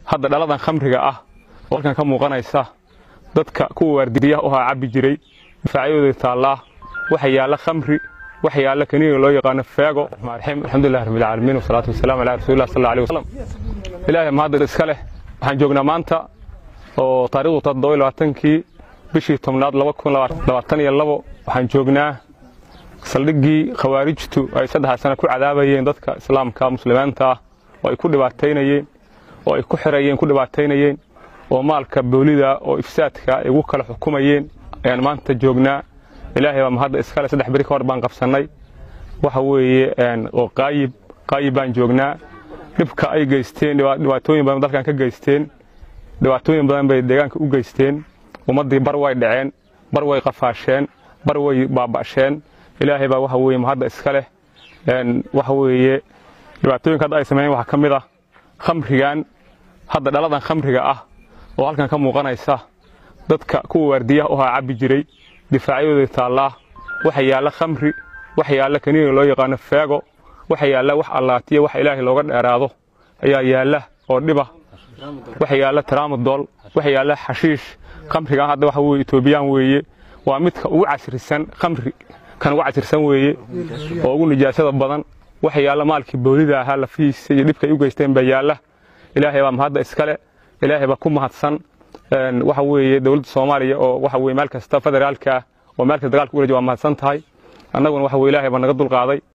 hadda dhaladan khamriga ah oo halkan ka muuqanaysa dadka kuwa waardiyaha u cabi jiray difaacyadooda taala waxa yaala khamri waxa yaala kaniin loo yaqaan feego alxamdulillaah rabbil caalamiin wasalaatu wasalaamu ala rasuulillah sallallahu alayhi wasallam ilaahay ma hadda iska leh waxaan joognaa maanta oo taariikhdu 27kii bishii 10aad 2022 waxaan joognaa saldhigii khawaarijtu ay 3 sano ku cadaabayeen dadka islaamka muslimiinta oo ay ku dhibaateynayeen oo ay ku xirayeen ku dhibaateynayeen oo maalka boolida oo ifsaadka ay ugu kala xukumayeen ayaan maanta joognaa ilaahay baa mahad iska leh 3 bari ka hor baan qabsanay waxa weeye oo qaayib baan joognaa dibka ay geysteen dhibaatooyin badan dalkan ka geysteen dhibaatooyin badan bay deegaanka u geysteen ummadii bar way dhaceen bar way qafaasheen bar way baabasheen ilaahay baa waxa weeye mahad iska leh waxa weeye dhibaatooyinka ay sameeyeen waxa kamid ah khamrigan hadda dhaladan khamriga ah oo halkan ka muuqanaysa dadka kuwa waardiyaha u cabi jiray difaacyadooda taala waxa yaala khamri waxa yaala kaniin loo yaqaan feego waxa yaala wax allaatiyo wax ilaahay looga dheeraado ayaa yaala oo dhiba waxa yaala tramadol waxa yaala xashiish khamriga hadda waxa weeye Itoobiyaan weeye waa midka ugu casrisan khamri kan ugu casrisan weeye oo ugu nijaasada badan waxa yaala maalkii boolida ahaa la fiis iyo dibka ay u geysteen baa yaala ilaahay baa mahad iska leh ilaahay baa ku mahadsan waxa weeye dawladda Soomaaliya oo waxa weeye meel kasta federaalka oo meel kasta dagaalka u wareejay waa mahadsan tahay annaguna waxa weeye ilaahay baa naga dul qaaday